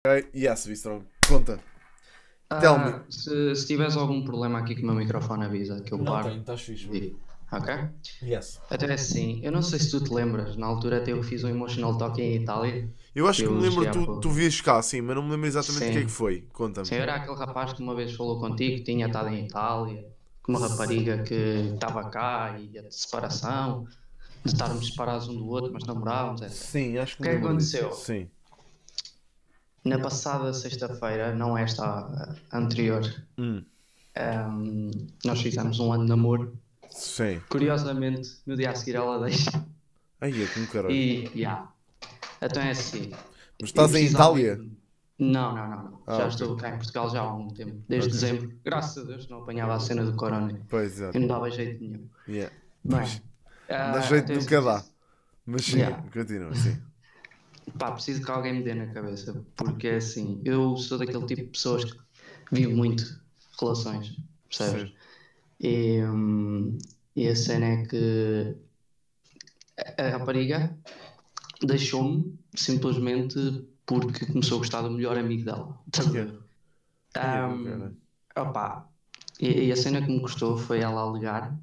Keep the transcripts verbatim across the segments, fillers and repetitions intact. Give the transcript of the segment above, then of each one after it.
Ok, yes, Vistrong. Conta. Tell me. Ah, se, se tiveres algum problema aqui com o meu microfone, avisa que eu Não paro tenho, estás fixe, e mano. digo. Ok? Yes. Até assim, eu não sei se tu te lembras, na altura até eu fiz um emotional talk em Itália, Eu acho que que me eu lembro cheguei a tu, tu pôr. vias cá, sim, mas não me lembro exatamente o que é que Sim, foi. Conta-me. sim, era aquele rapaz que uma vez falou contigo, que tinha estado em Itália, com uma S- rapariga que estava cá e a de separação, de estarmos separados um do outro, mas namorávamos, etcétera. Sim, acho O que que me é que lembro disso. aconteceu? Sim. Na passada sexta-feira, não esta a anterior, Hum. ahm, nós fizemos um ano de namoro. Sim. Curiosamente, no dia a seguir ela deixa. Aí é como caralho. E, já. Yeah. Então é assim. Mas Eu estás em preciso de Itália? alguém. Não, não, não, não. Ah, Já ok. estou cá em Portugal já há algum tempo. Desde Ok. dezembro. Graças a Deus não apanhava a cena do corona. Pois, E exato. não dava jeito nenhum. Yeah. Bem, Pois. Dá ah, jeito então é assim, nunca dá. preciso. Mas sim, Yeah. continua, sim. Pá, preciso que alguém me dê na cabeça. Porque é assim, eu sou daquele tipo de pessoas que vive muito relações, Sim. percebes? E, hum, e a cena é que a rapariga deixou-me simplesmente porque começou a gostar do melhor amigo dela. Estás a Yeah. ver? Aí é como Um, caralho. opa, e, e a cena que me custou foi ela alegar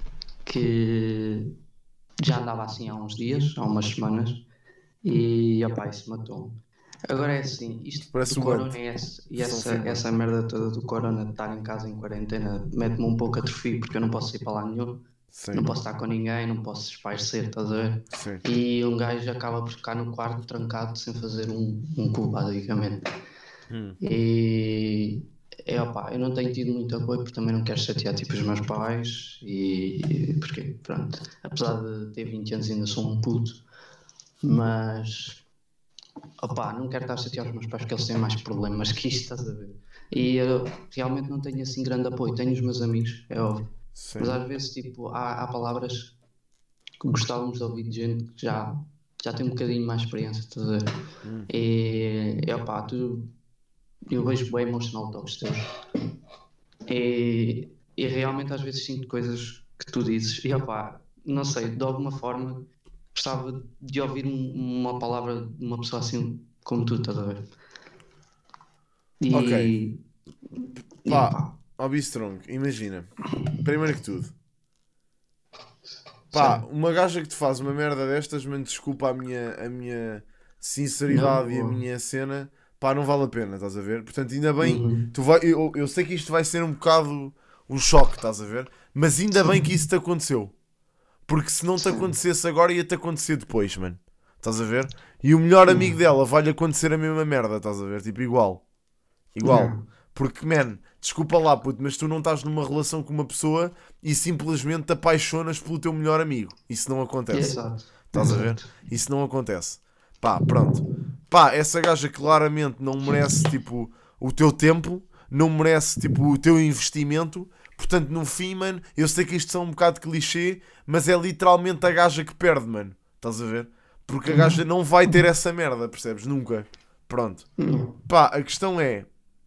que já andava assim há uns dias, há umas semanas, e opa, isso matou-me. Agora é assim, isto do Parece o corona Ant. e essa, e Versão essa, female. essa merda toda do corona de estar em casa em quarentena mete-me um pouco a atrofio porque eu não posso ir para lá nenhum, Sim. não posso estar com ninguém, não posso espairecer, estás a ver? Sim. E um gajo acaba por ficar no quarto trancado sem fazer um, um cu, basicamente. Hum. E é opá, eu não tenho tido muito apoio porque também não quero chatear tipo os meus pais e porque pronto, apesar de ter vinte anos ainda sou um puto, mas opá, não quero estar a chatear os meus pais porque eles têm mais problemas que isto, estás a ver? E eu realmente não tenho assim grande apoio, tenho os meus amigos, é óbvio, mas Sim. às vezes tipo há, há palavras que gostávamos de ouvir de gente que já, já tem um bocadinho mais experiência, estás a ver? Hum. E é opá, tu, eu vejo bem emotional talks teus. E, e realmente às vezes sinto coisas que tu dizes e opá, não sei, de alguma forma gostava de ouvir um- uma palavra de uma pessoa assim como tu, estás a ver? Ok. E, e Pá, opá, ó Strong, imagina. Primeiro que tudo. Pá, certo? uma gaja que te faz uma merda destas, mano, desculpa a minha, a minha Na sinceridade e a boa. minha cena, pá, não vale a pena, estás a ver? Portanto, ainda bem, Uhum. tu vai, eu, eu sei que isto vai ser um bocado um choque, estás a ver? Mas ainda bem que Sim, isso te aconteceu. Porque se não te sim. acontecesse agora, ia-te acontecer depois, mano. Estás a ver? E o melhor amigo Yeah. dela vai-lhe acontecer a mesma merda, estás a ver? Tipo, igual. Igual. Yeah. Porque, man, desculpa lá, puto, mas tu não estás numa relação com uma pessoa e simplesmente te apaixonas pelo teu melhor amigo. Isso não acontece. Exato, Estás a ver? exato. Isso não acontece. Pá, pronto. Pá, essa gaja claramente não merece, tipo, o teu tempo, não merece, tipo, o teu investimento. Portanto, no fim, mano, eu sei que isto são um bocado de clichê, mas é literalmente a gaja que perde, mano. Estás a ver? Porque a gaja Yeah. não vai ter essa merda, percebes? Nunca. Pronto. Yeah. Pá, a questão é,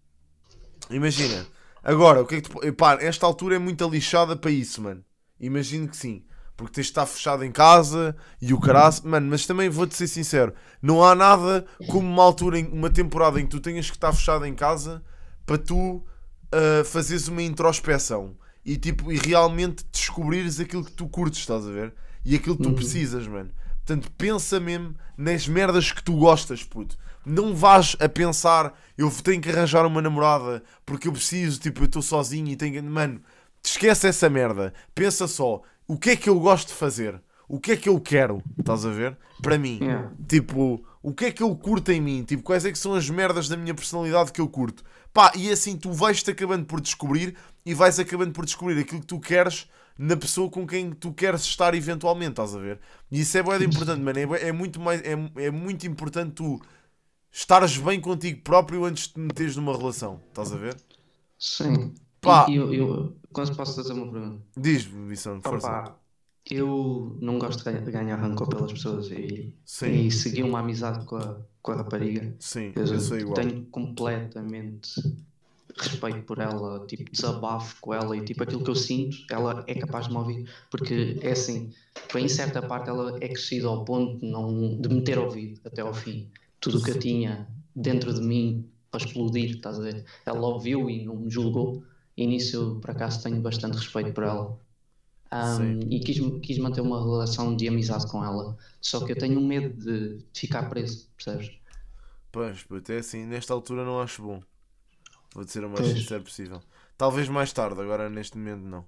imagina, agora, o que é que tu. Pá, esta altura é muito lixada para isso, mano. Imagino que sim. Porque tens de estar fechado em casa e o caraço. Mano, mas também vou-te ser sincero: não há nada como uma altura, em, uma temporada em que tu tenhas que estar fechado em casa para tu ah, fazeres uma introspeção e, tipo, e realmente descobrires aquilo que tu curtes, estás a ver? E aquilo que tu Uhum. precisas, mano. Portanto, pensa mesmo nas merdas que tu gostas, puto. Não vás a pensar, eu tenho que arranjar uma namorada porque eu preciso, tipo, eu estou sozinho e tenho que. Mano, esquece essa merda. Pensa só, o que é que eu gosto de fazer? O que é que eu quero? Estás a ver? Para mim. Yeah. Tipo, o que é que eu curto em mim? Tipo, quais é que são as merdas da minha personalidade que eu curto? Pá, e assim tu vais-te acabando por descobrir e vais acabando por descobrir aquilo que tu queres na pessoa com quem tu queres estar eventualmente, estás a ver? E isso é bué de importante, mano. É, bué- é muito mais, é, é muito importante tu estares bem contigo próprio antes de te meteres numa relação, estás a ver? Sim. E, e Pá, eu, eu, quando posso fazer uma pergunta? diz-me, Vicente, força. Opa, eu não gosto de ganha- de ganhar rancor pelas pessoas e, Sim, e segui uma amizade com a, com a rapariga. sim, eu Eu sou igual. tenho completamente respeito por ela, tipo, desabafo com ela e tipo aquilo que eu sinto, ela é capaz de me ouvir, porque é assim, em certa parte ela é crescida ao ponto de, não, de me ter ouvido até ao fim. Tudo o que eu tinha dentro de mim para explodir, estás a ver? Ela ouviu e não me julgou, e nisso eu, por acaso, tenho bastante respeito por ela. Sim. Um, e quis, quis manter uma relação de amizade com ela. Só que eu tenho medo de ficar preso, percebes? Pois, puto, é assim, nesta altura não acho bom. Vou-te ser o mais Pois, sincero possível. Talvez mais tarde, agora neste momento não.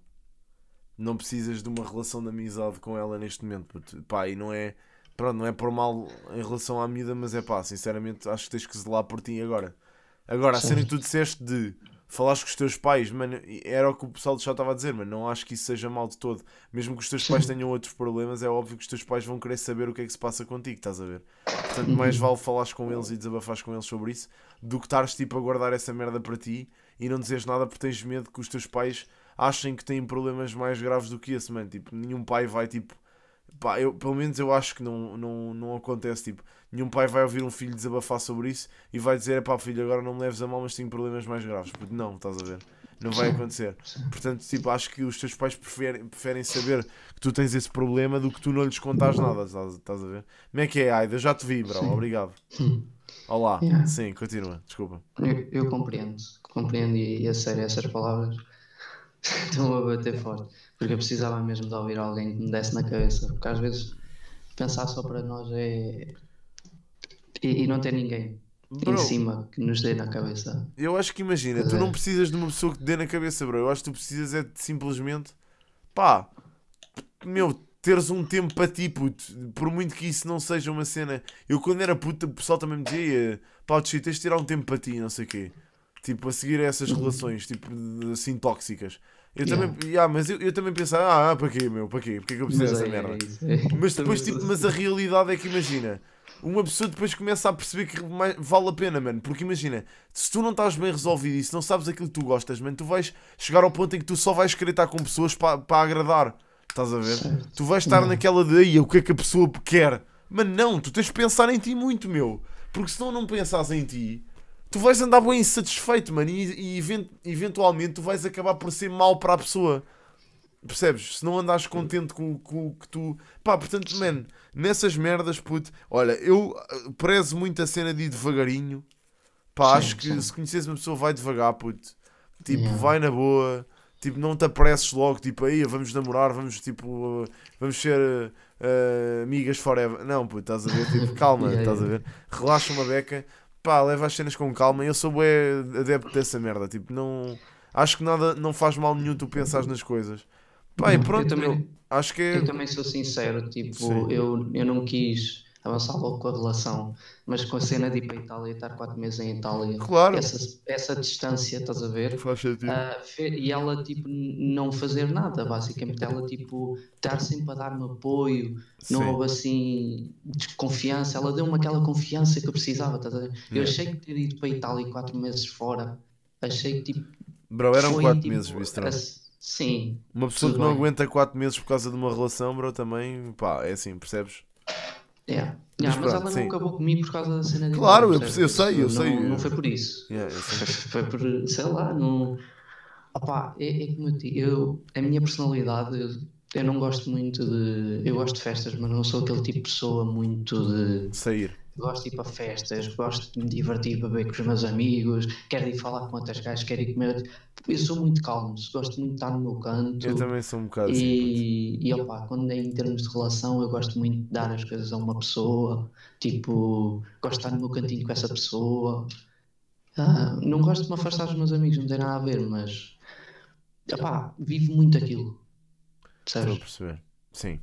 Não precisas de uma relação de amizade com ela neste momento, puto. Pá, e não é. Pronto, não é por mal em relação à miúda, mas é pá, sinceramente acho que tens que zelar por ti agora. Agora, a cena que tu certo. disseste de falares com os teus pais, mano, era o que o pessoal já estava a dizer, mano, não acho que isso seja mal de todo. Mesmo que os teus pais Sim. tenham outros problemas, é óbvio que os teus pais vão querer saber o que é que se passa contigo, estás a ver? Portanto, mais Uhum. vale falares com eles e desabafares com eles sobre isso do que estares tipo a guardar essa merda para ti e não dizeres nada porque tens medo que os teus pais achem que têm problemas mais graves do que esse, mano. Tipo, nenhum pai vai tipo. Pá, eu, pelo menos eu acho que não, não, não acontece, tipo, nenhum pai vai ouvir um filho desabafar sobre isso e vai dizer, pá filho, agora não me leves a mal, mas tenho problemas mais graves, porque não, estás a ver, não vai Sim. acontecer. Sim. Portanto, tipo, acho que os teus pais preferem, preferem saber que tu tens esse problema do que tu não lhes contares nada, estás, estás a ver? Como é que é, Aida? Eu já te vi, bro, Sim. obrigado. Hum. Olá, Yeah. sim, continua, desculpa. Eu, eu compreendo, compreendo e, e a sério, essas palavras estão a bater forte, porque eu precisava mesmo de ouvir alguém que me desse na cabeça, porque às vezes pensar só para nós é. E, e não ter ninguém em Bro, cima que nos dê na cabeça. eu acho que imagina, Estás tu a não ver? precisas de uma pessoa que te dê na cabeça, bro, eu acho que tu precisas é de simplesmente, pá, meu, teres um tempo para ti, puto. Por muito que isso não seja uma cena. Eu, quando era puto, o pessoal também me dizia: pá, tens de tirar um tempo para ti, não sei o quê. Tipo, a seguir a essas Uhum. relações, tipo, de- assim, tóxicas. Eu também, Yeah. yeah, mas eu, eu também pensava: ah, ah, para quê, meu, para quê? Porque é que eu preciso Mas dessa é, é merda? isso. É. Mas Também depois, sou tipo, mas a assim. realidade é que imagina. Uma pessoa depois começa a perceber que mais- vale a pena, mano. Porque imagina, se tu não estás bem resolvido e se não sabes aquilo que tu gostas, mano, tu vais chegar ao ponto em que tu só vais querer estar com pessoas para para agradar. Estás a ver? Tu Certo. vais estar Yeah. naquela de aí, o que é que a pessoa quer. Mas não, tu tens de pensar em ti muito, meu. Porque se não não pensares em ti, tu vais andar bem insatisfeito, mano. E, e event- eventualmente tu vais acabar por ser mau para a pessoa. Percebes? Se não andares contente com, com o que tu. Pá, portanto, man, nessas merdas, puto. Olha, eu ah, prezo muito a cena de ir devagarinho. Pá, acho Sim, que sim. se conheces uma pessoa, vai devagar, puto. Tipo, Yeah. vai na boa. Tipo, não te apresses logo. Tipo, aí, vamos namorar, vamos, tipo, uh, vamos ser uh, uh, amigas forever. Não, puto, estás a ver? Tipo, calma, Yeah, estás a yeah. ver? Relaxa uma beca. Pá, leva as cenas com calma. Eu sou bué adepto dessa merda. Tipo, não. Acho que nada, não faz mal nenhum tu pensares nas coisas. Pá, e Não, eu pronto, meu. também, Acho que é. eu também sou sincero, Sim. tipo, eu, eu não quis avançar logo com a relação, mas com a cena de ir para a Itália, estar quatro meses em Itália, Claro. essa, essa distância, estás a ver? Faz sentido. Ah, fe- e ela, tipo, n- não fazer nada, basicamente, ela, tipo, estar sempre a dar-me apoio, não Sim. houve assim desconfiança, ela deu-me aquela confiança que eu precisava, estás a ver? Eu Yeah. achei que ter ido para a Itália quatro meses fora, achei que, tipo, Bro, eram foi, quatro meses, tipo, Bistrão. ass- sim, Uma pessoa que tudo não bem. aguenta quatro meses por causa de uma relação, bro, também, pá, é assim, percebes? Yeah. Mas Yeah, mas pronto, ela não sim. acabou comigo por causa da cena de Itália, Claro, eu, perce- eu percebes? sei, Isso eu sei. não, não eu- foi por isso. Yeah, eu sei. Foi, foi por, sei lá, não. Opá, é, é como eu digo, eu, a minha personalidade, eu, eu não gosto muito de. Eu gosto de festas, mas não sou aquele tipo de pessoa muito de. Sair. Gosto de ir para festas, gosto de me divertir, beber com os meus amigos, quero ir falar com outras gajas, quero ir comer. Eu sou muito calmo, gosto muito de estar no meu Eu canto. também sou um bocado assim, puto. E, e opa, quando é em termos de relação, eu gosto muito de dar as coisas a uma pessoa, tipo, gosto de estar no meu cantinho com essa pessoa. Ah, não gosto de me afastar dos meus amigos, não tem nada a ver, mas opá, vivo muito aquilo, Estou a percebes? perceber. Sim.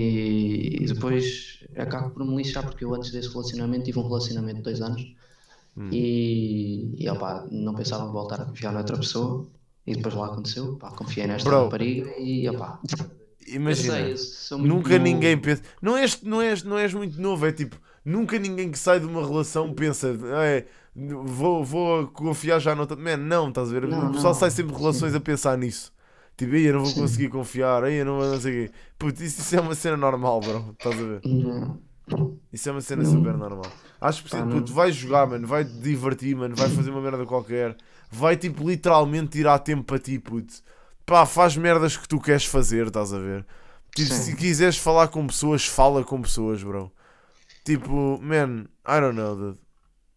E, e depois acabo por me lixar, porque eu antes desse relacionamento tive um relacionamento de dois anos Hum. e, e opá, não pensava em voltar a confiar noutra pessoa. E depois lá aconteceu, pá, confiei nesta Bro, rapariga e opá, eu sei, imagina, eu sou muito nunca ninguém novo. pensa. Não és, não, és, não és muito novo, é tipo, nunca ninguém que sai de uma relação pensa, é, vou, vou confiar já noutra. Man, não, estás a ver? O Não, pessoal sai não, sempre de relações a sim, pensar nisso. Tipo, aí eu não vou conseguir sim, confiar, aí eu não vou não sei o quê. Puto, isso, isso é uma cena normal, bro, estás a ver? não, Isso é uma cena super não, normal. Acho que, pá, puto, não, vai jogar, mano, vai te divertir, mano, vai fazer uma merda qualquer, vai, tipo, literalmente tirar tempo para ti, puto. Pá, faz merdas que tu queres fazer, estás a ver? Tipo, se sim, quiseres falar com pessoas, fala com pessoas, bro. Tipo, man, I don't know, dude.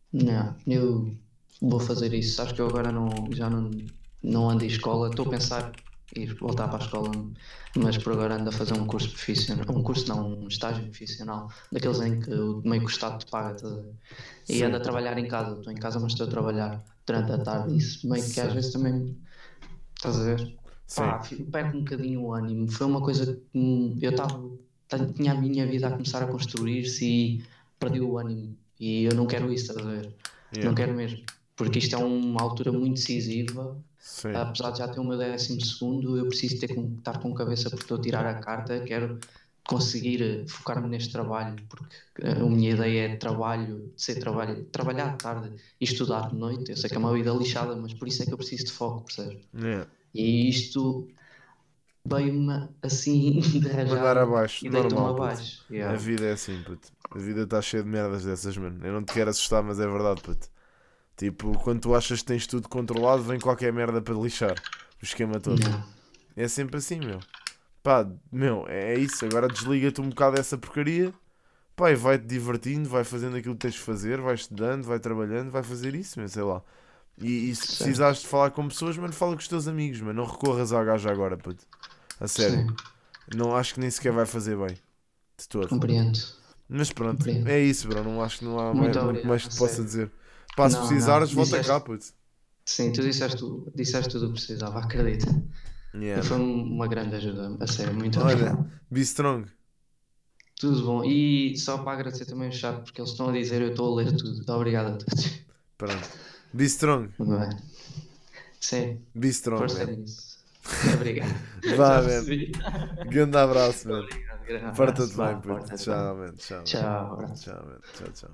Não, eu vou fazer isso. Acho que eu agora não, já não, não ando em escola. Estou a pensar em ir voltar para a escola, mas por agora ando a fazer um curso profissional. Um curso não, um estágio profissional. Daqueles em que o meio que o Estado te paga. Estás a ver? E ando Sim, a trabalhar em casa. Estou em casa, mas estou a trabalhar durante a tarde. Isso meio que às sim, vezes também. Estás a ver? sim, Pá, fico- perco um bocadinho o ânimo. Foi uma coisa que hum, eu estava. Tinha a minha vida a começar a construir-se e perdi o ânimo. E eu não quero isso, estás a ver? yeah, Não quero mesmo. Porque isto é uma altura muito decisiva. sim, Apesar de já ter o meu décimo segundo, eu preciso ter com, estar com cabeça porque estou a tirar a carta. Quero conseguir eh, focar-me neste trabalho, porque eh, a minha ideia é trabalho, ser trabalho, trabalhar de tarde e estudar de noite. Eu sei que é uma vida lixada, mas por isso é que eu preciso de foco, percebes? yeah. E isto veio-me assim de Mandar rajada abaixo, e deitou-me normal, puto. abaixo. A Yeah. vida é assim, puto. A vida está cheia de merdas dessas, mano. Eu não te quero assustar, mas é verdade, puto. Tipo, quando tu achas que tens tudo controlado, vem qualquer merda para lixar o esquema todo. Não. É sempre assim, meu. Pá, meu, é é isso. Agora desliga-te um bocado dessa porcaria. Pá, e vai-te divertindo, vai fazendo aquilo que tens de fazer, vai estudando, vai trabalhando, vai fazer isso, meu, sei lá. E, e se Certo. precisares de falar com pessoas, mano, fala com os teus amigos, mano. Não recorras à gaja agora, puto. A sério. Sim. Não acho que nem sequer vai fazer bem. De todo. Compreendo. Mas pronto, Compreendo. é isso, bro. Não acho que não há mais- Muito muito mais obrigado, que a te possa sério. dizer. Pá, se Não, não. precisares, volta cá, Disseste. puto. Sim, tu disseste, tu, disseste tudo o que precisava, acredita. Yeah, Foi man. uma grande ajuda, a sério, muito Olha, obrigado. be strong. Tudo bom. E só para agradecer também o chat, porque eles estão a dizer, eu estou a ler tudo. Obrigado a todos. Pronto. Be strong. Muito bem. Sim, Be strong, força man. nisso. Obrigado. Já Vá, man. percebi. Grande abraço, man. Obrigado, grande Porta-te abraço. bem, Vá, puto. porta-te bem. Tchau, man. Tchau, man. Tchau, abraço. Tchau, man. Tchau, tchau.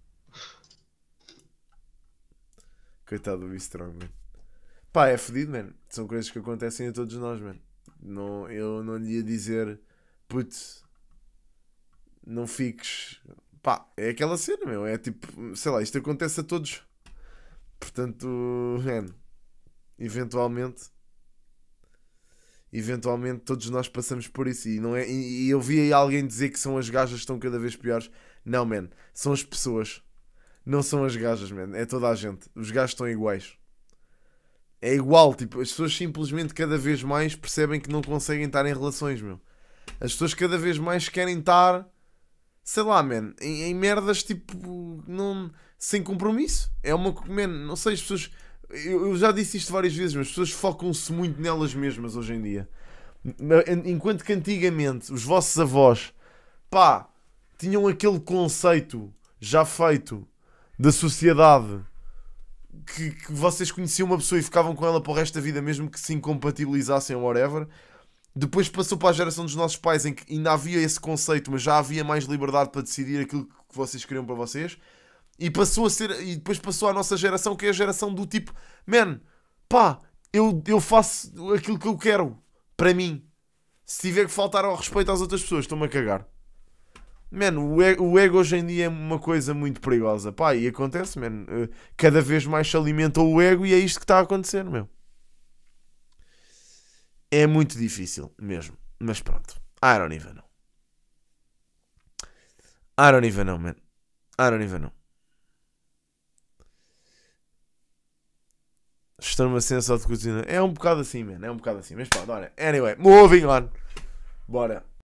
Coitado do Be strong, man. Pá, é fedido, man. São coisas que acontecem a todos nós, man. Não, eu não lhe ia dizer, putz, não fiques. Pá, é aquela cena, meu. É tipo, sei lá, isto acontece a todos. Portanto, man, eventualmente, eventualmente todos nós passamos por isso. E, não é, e, e eu vi aí alguém dizer que são as gajas que estão cada vez piores. Não, man, são as pessoas. Não são as gajas, man. É toda a gente. Os gajos estão iguais. É igual, tipo, as pessoas simplesmente cada vez mais percebem que não conseguem estar em relações, meu. As pessoas cada vez mais querem estar, sei lá, man, em, em merdas tipo, não, sem compromisso. É uma, man, não sei, as pessoas, eu, eu já disse isto várias vezes, mas as pessoas focam-se muito nelas mesmas hoje em dia. Enquanto que antigamente os vossos avós, pá, tinham aquele conceito já feito da sociedade que, que vocês conheciam uma pessoa e ficavam com ela para o resto da vida, mesmo que se incompatibilizassem ou whatever. Depois passou para a geração dos nossos pais em que ainda havia esse conceito, mas já havia mais liberdade para decidir aquilo que vocês queriam para vocês. E passou a ser, e depois passou à nossa geração, que é a geração do tipo, man, pá, eu, eu faço aquilo que eu quero para mim. Se tiver que faltar ao respeito às outras pessoas, estou-me a cagar. Mano, o ego, o ego hoje em dia é uma coisa muito perigosa. Pá, e acontece, mano. eh, Cada vez mais se alimenta o ego e é isto que está a acontecer, meu. É muito difícil, mesmo. Mas pronto. I don't even know. I don't even know, man. I don't even know. Estou numa sensação de cozinha. É um bocado assim, man. É um bocado assim. Mas pronto, olha. Anyway, moving on. Bora.